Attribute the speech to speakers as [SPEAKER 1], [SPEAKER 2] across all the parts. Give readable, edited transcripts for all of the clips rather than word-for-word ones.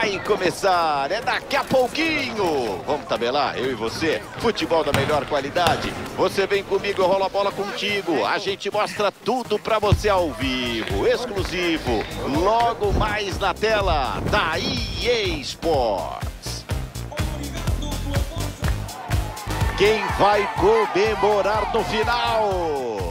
[SPEAKER 1] vai começar, é daqui a pouquinho. Vamos tabelar, eu e você, futebol da melhor qualidade. Você vem comigo, eu rolo a bola contigo. A gente mostra tudo pra você ao vivo, exclusivo, logo mais na tela da EA Sports. Quem vai comemorar no final?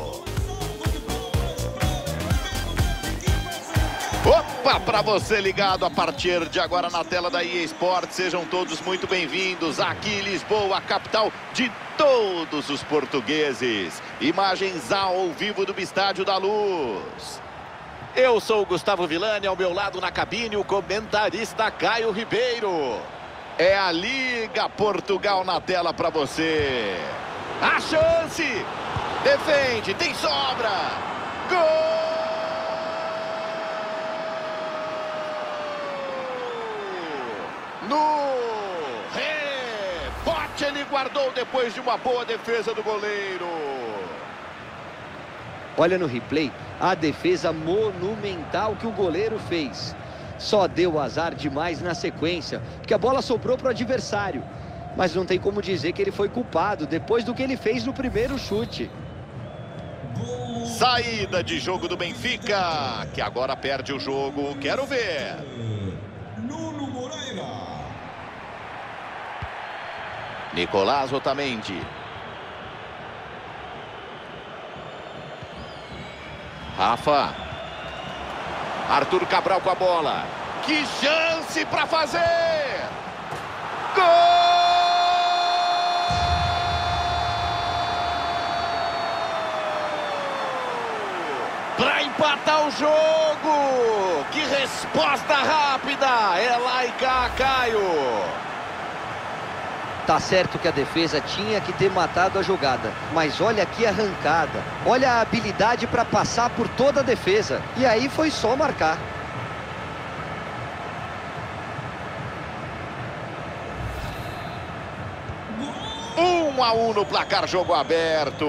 [SPEAKER 1] Opa, para você ligado a partir de agora na tela da EA Sports, sejam todos muito bem-vindos aqui em Lisboa, a capital de todos os portugueses. Imagens ao vivo do Estádio da Luz. Eu sou o Gustavo Villani, ao meu lado na cabine o comentarista Caio Ribeiro. É a Liga Portugal na tela para você. A chance! Defende, tem sobra! Gol! No rebote ele guardou depois de uma boa defesa do goleiro.
[SPEAKER 2] Olha no replay a defesa monumental que o goleiro fez. Só deu azar demais na sequência, porque a bola sobrou para o adversário. Mas não tem como dizer que ele foi culpado depois do que ele fez no primeiro chute.
[SPEAKER 1] Saída de jogo do Benfica, que agora perde o jogo. Quero ver. Nicolás Otamendi. Rafa. Arthur Cabral com a bola. Que chance para fazer! Gol! Para empatar o jogo! Que resposta rápida! É lá e cá, Caio!
[SPEAKER 2] Tá certo que a defesa tinha que ter matado a jogada, mas olha aqui a arrancada, olha a habilidade para passar por toda a defesa, e aí foi só marcar.
[SPEAKER 1] Um a um no placar, jogo aberto.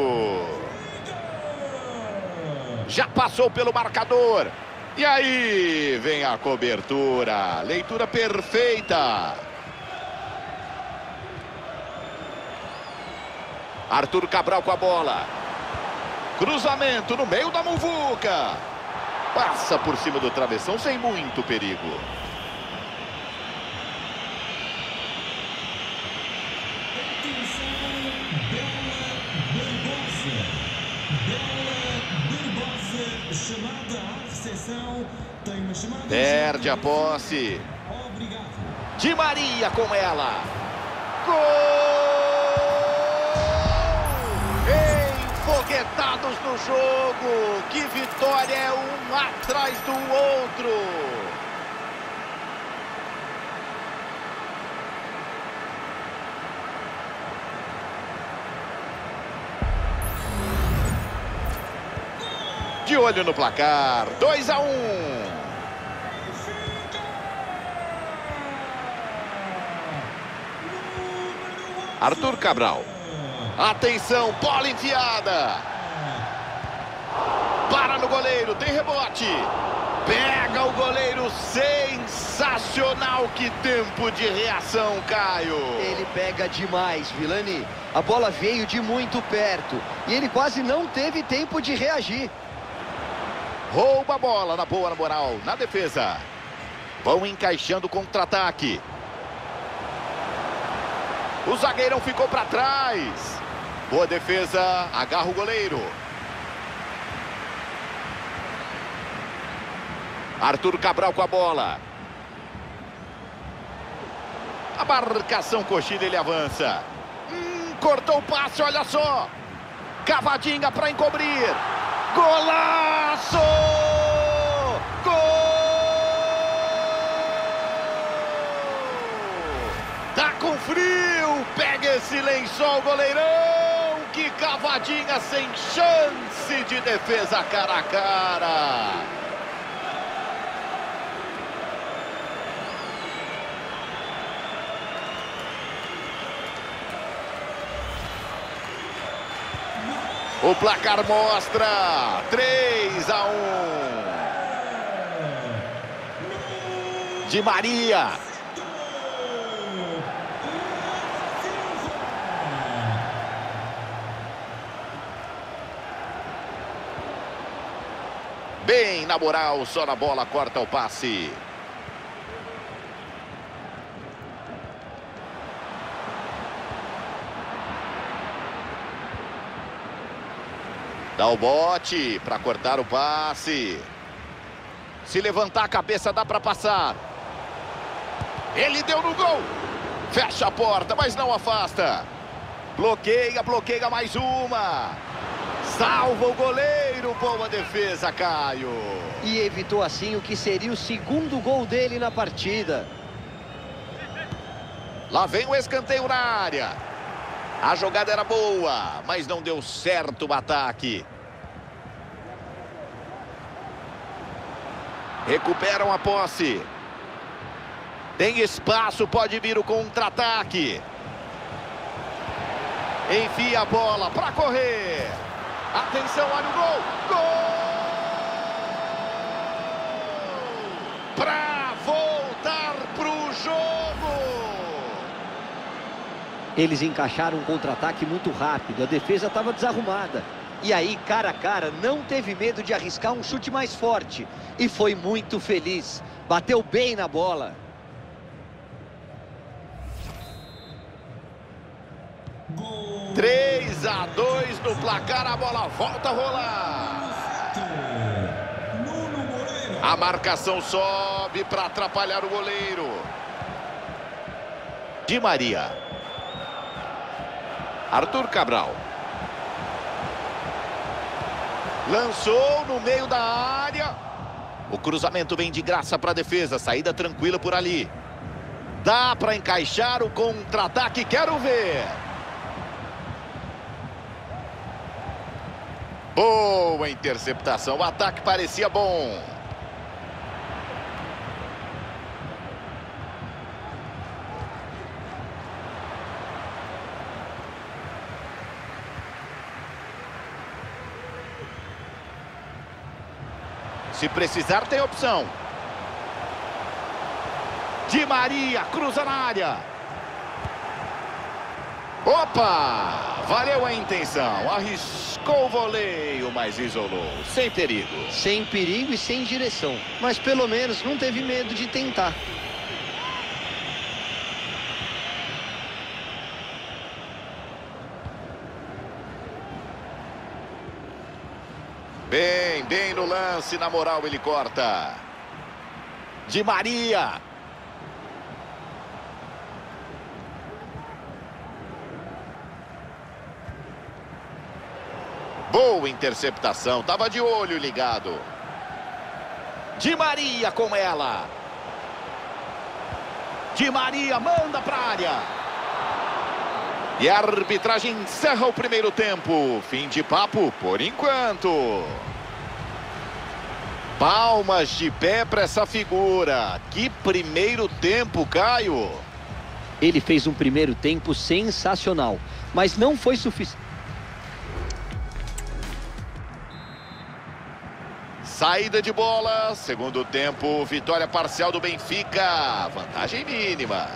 [SPEAKER 1] Já passou pelo marcador. E aí vem a cobertura, leitura perfeita. Arthur Cabral com a bola. Cruzamento no meio da muvuca. Passa por cima do travessão sem muito perigo. Perde a posse. Di Maria com ela. Gol! Foguetados no jogo, que vitória, é um atrás do outro. De olho no placar, 2 a 1. Arthur Cabral. Atenção, bola enfiada. Para no goleiro, tem rebote. Pega o goleiro, sensacional. Que tempo de reação, Caio.
[SPEAKER 2] Ele pega demais, Villani. A bola veio de muito perto e ele quase não teve tempo de reagir.
[SPEAKER 1] Rouba a bola na boa, na moral, na defesa. Vão encaixando o contra-ataque. O zagueirão ficou para trás. Boa defesa, agarra o goleiro. Arthur Cabral com a bola. A marcação coxinha, ele avança. Cortou o passe, olha só. Cavadinha para encobrir. Golaço! Gol! Tá com frio. Pega esse lençol, goleirão. Que cavadinha, sem chance de defesa, cara a cara. O placar mostra 3 a 1. Di Maria. Bem na moral, só na bola, corta o passe. Dá o bote para cortar o passe. Se levantar a cabeça dá para passar. Ele deu no gol. Fecha a porta, mas não afasta. Bloqueia, bloqueia mais uma. Salva o goleiro. Boa defesa, Caio.
[SPEAKER 2] E evitou assim o que seria o segundo gol dele na partida.
[SPEAKER 1] Lá vem o escanteio na área. A jogada era boa, mas não deu certo o ataque. Recuperam a posse. Tem espaço, pode vir o contra-ataque. Enfia a bola para correr. Atenção, olha o gol. Gol! Para voltar pro jogo.
[SPEAKER 2] Eles encaixaram um contra-ataque muito rápido. A defesa estava desarrumada. E aí, cara a cara, não teve medo de arriscar um chute mais forte. E foi muito feliz. Bateu bem na bola.
[SPEAKER 1] Gol. 3-2 no placar, a bola volta a rolar. A marcação sobe para atrapalhar o goleiro. Di Maria. Arthur Cabral. Lançou no meio da área. O cruzamento vem de graça para a defesa. Saída tranquila por ali. Dá para encaixar o contra-ataque. Quero ver. Boa interceptação. O ataque parecia bom. Se precisar, tem opção. Di Maria, cruza na área. Opa! Valeu a intenção. Arriscou o voleio, mas isolou. Sem perigo.
[SPEAKER 2] Sem perigo e sem direção. Mas pelo menos não teve medo de tentar.
[SPEAKER 1] Bem no lance, na moral ele corta. Di Maria. Boa interceptação, tava de olho ligado. Di Maria com ela. Di Maria manda para a área. E a arbitragem encerra o primeiro tempo. Fim de papo por enquanto. Palmas de pé para essa figura. Que primeiro tempo, Caio.
[SPEAKER 2] Ele fez um primeiro tempo sensacional, mas não foi suficiente.
[SPEAKER 1] Saída de bola, segundo tempo, vitória parcial do Benfica. Vantagem mínima.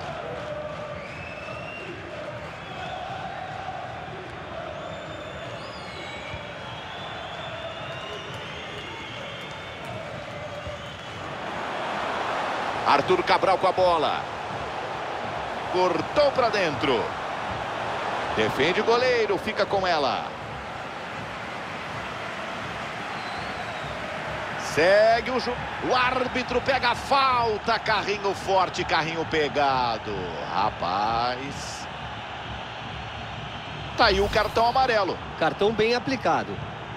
[SPEAKER 1] Arthur Cabral com a bola. Cortou para dentro. Defende o goleiro, fica com ela. Segue o jogo. O árbitro pega a falta. Carrinho forte, carrinho pegado. Rapaz. Tá aí o cartão amarelo.
[SPEAKER 2] Cartão bem aplicado.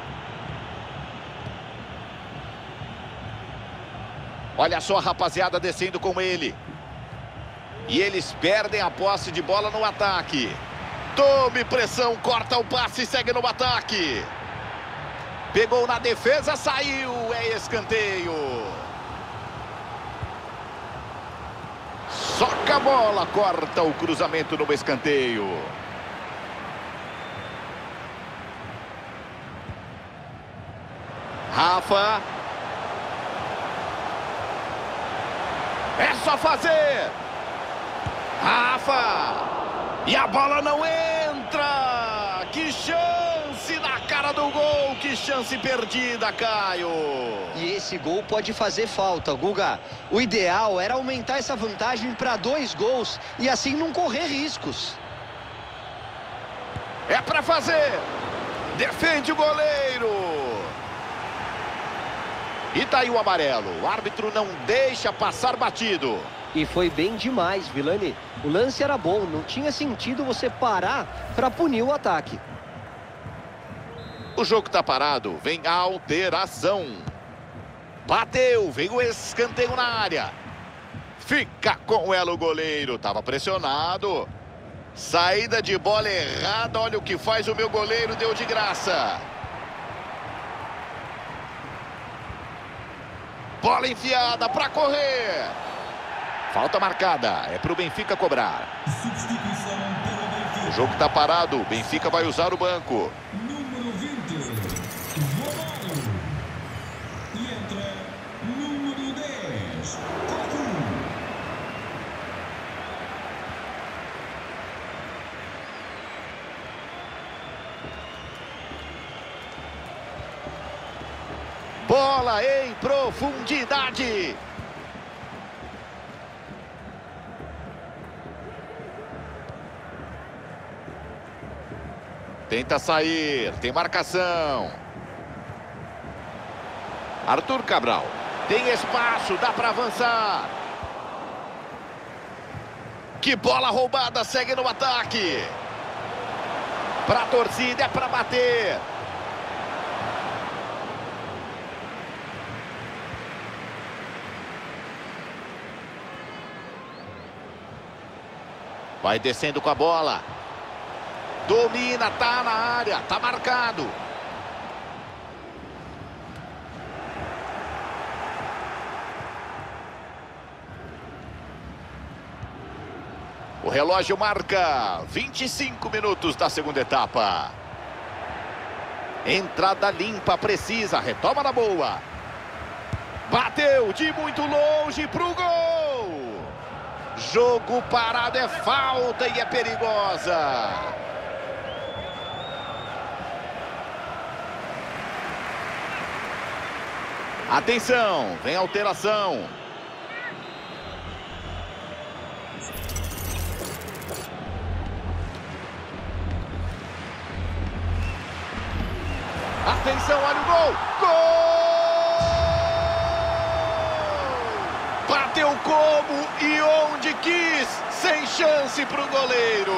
[SPEAKER 1] Olha só a rapaziada descendo com ele. E eles perdem a posse de bola no ataque. Tome pressão, corta o passe e segue no ataque. Pegou na defesa, saiu, é escanteio. Soca a bola, corta o cruzamento no escanteio. Rafa. É só fazer. Rafa. E a bola não entra. Que chance na cara do gol, que chance perdida, Caio.
[SPEAKER 2] E esse gol pode fazer falta, Guga. O ideal era aumentar essa vantagem para 2 gols e assim não correr riscos.
[SPEAKER 1] É para fazer. Defende o goleiro. E tá aí o amarelo. O árbitro não deixa passar batido.
[SPEAKER 2] E foi bem demais, Vilani. O lance era bom, não tinha sentido você parar para punir o ataque.
[SPEAKER 1] O jogo tá parado, vem a alteração. Bateu, vem o escanteio na área. Fica com ela o goleiro, tava pressionado. Saída de bola errada, olha o que faz o meu goleiro, deu de graça. Bola enfiada para correr. Falta marcada, é pro Benfica cobrar. O jogo tá parado, o Benfica vai usar o banco.
[SPEAKER 3] Número 20, Romário. E entra número 10, Cocu.
[SPEAKER 1] Bola em profundidade. Tenta sair, tem marcação. Arthur Cabral. Tem espaço, dá para avançar. Que bola roubada, segue no ataque. Para a torcida, é para bater. Vai descendo com a bola. Domina, tá na área, tá marcado. O relógio marca 25 minutos da segunda etapa. Entrada limpa, precisa, retoma na boa. Bateu de muito longe pro gol. Jogo parado, é falta e é perigosa. Atenção, vem alteração. Atenção, olha o gol. Gol! Bateu como e onde quis, sem chance para o goleiro.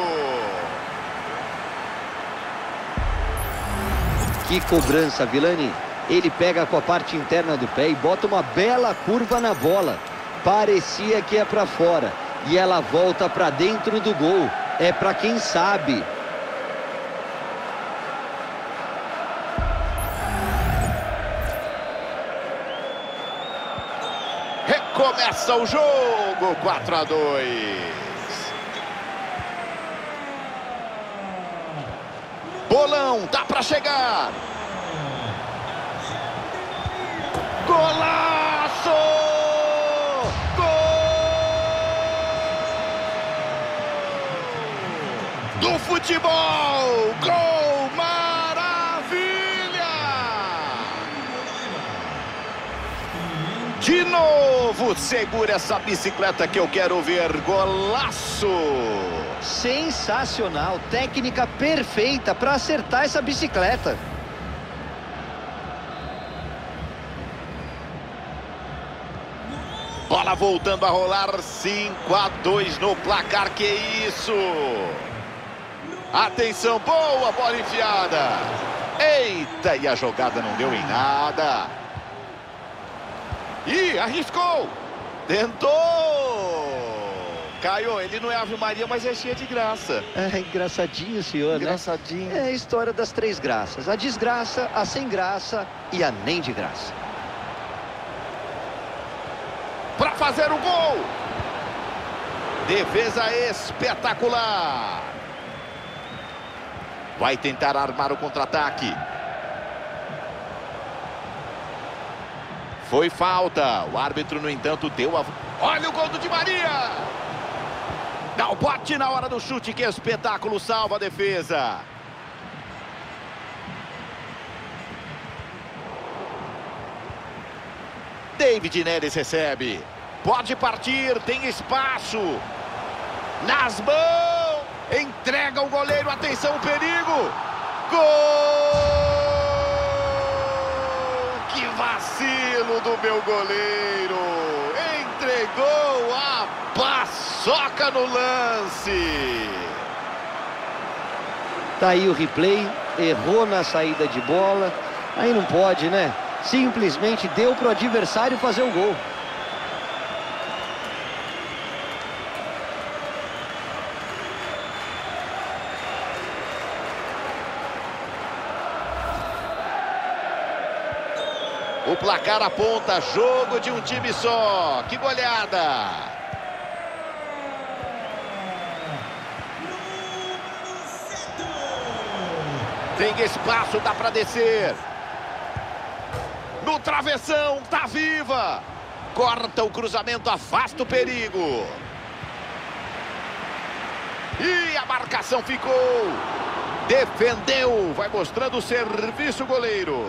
[SPEAKER 2] Que cobrança, Vilani. Ele pega com a parte interna do pé e bota uma bela curva na bola. Parecia que é para fora. E ela volta para dentro do gol. É para quem sabe.
[SPEAKER 1] Recomeça o jogo, 4-2. Bolão, dá para chegar. Golaço! Gol! Do futebol! Gol! Maravilha! De novo, segura essa bicicleta que eu quero ver. Golaço!
[SPEAKER 2] Sensacional, técnica perfeita para acertar essa bicicleta.
[SPEAKER 1] Bola voltando a rolar, 5-2 no placar, que isso! Atenção, boa bola enfiada. Eita, e a jogada não deu em nada. Ih, arriscou. Tentou. Caio, ele não é Ave Maria, mas é cheia de graça.
[SPEAKER 2] É engraçadinho, senhor,
[SPEAKER 1] Engraçadinho.
[SPEAKER 2] né? É a história das 3 graças. A desgraça, a sem graça e a nem de graça.
[SPEAKER 1] Para fazer o gol. Defesa espetacular. Vai tentar armar o contra-ataque. Foi falta. O árbitro, no entanto, deu a... Olha o gol do Di Maria. Dá o bote na hora do chute. Que espetáculo, salva a defesa. David Neres recebe. Pode partir, tem espaço. Nas mãos. Entrega o goleiro, atenção, o perigo. Gol! Que vacilo do meu goleiro. Entregou a paçoca no lance.
[SPEAKER 2] Tá aí o replay, errou na saída de bola. Aí não pode, né? Simplesmente deu pro adversário fazer o gol.
[SPEAKER 1] O placar aponta jogo de um time só. Que goleada! Tem espaço, dá para descer. No travessão, tá viva. Corta o cruzamento, afasta o perigo. E a marcação ficou. Defendeu, vai mostrando o serviço goleiro.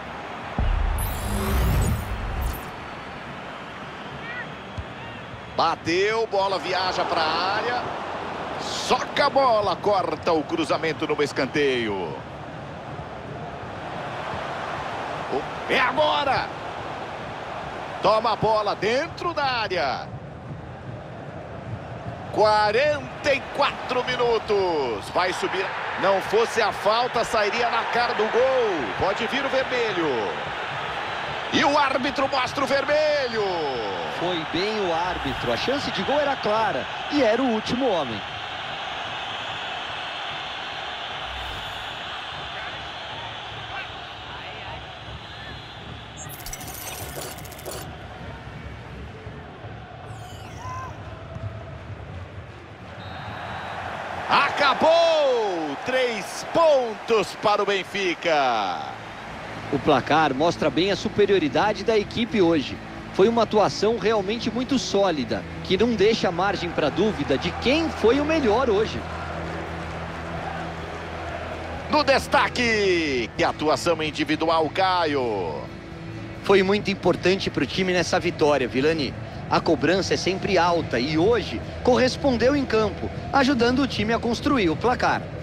[SPEAKER 1] Bateu, bola viaja para a área. Soca a bola, corta o cruzamento no escanteio. É agora! Toma a bola dentro da área. 44 minutos. Vai subir. Não fosse a falta, sairia na cara do gol. Pode vir o vermelho. E o árbitro mostra o vermelho.
[SPEAKER 2] Foi bem o árbitro. A chance de gol era clara. E era o último homem.
[SPEAKER 1] Acabou! 3 pontos para o Benfica.
[SPEAKER 2] O placar mostra bem a superioridade da equipe hoje. Foi uma atuação realmente muito sólida, que não deixa margem para dúvida de quem foi o melhor hoje.
[SPEAKER 1] No destaque, que atuação individual, Caio.
[SPEAKER 2] Foi muito importante para o time nessa vitória, Vilani. A cobrança é sempre alta e hoje correspondeu em campo, ajudando o time a construir o placar.